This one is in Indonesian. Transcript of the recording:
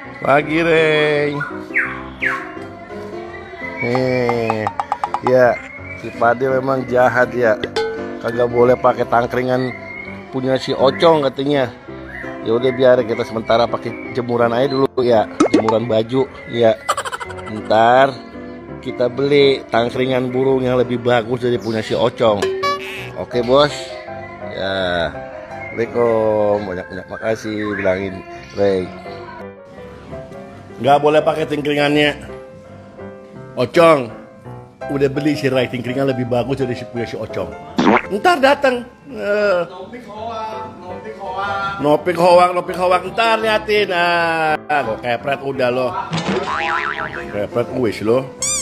Pagi, Rey. Ya, si Pade memang jahat ya. Kagak boleh pakai tangkringan punya si Ocong katanya. Ya udah biar kita sementara pakai jemuran aja dulu ya, jemuran baju ya. Ntar kita beli tangkringan burung yang lebih bagus dari punya si Ocong. Oke bos. Ya, Assalamualaikum, banyak makasih bilangin Rey. Nggak boleh pakai tingkringannya Ocong. Udah beli si Ray tingkringan lebih bagus dari punya si Ocong. Ntar datang. Nopik hoak. Ntar liatin. Kok kepret udah lo. Kepret wis lo.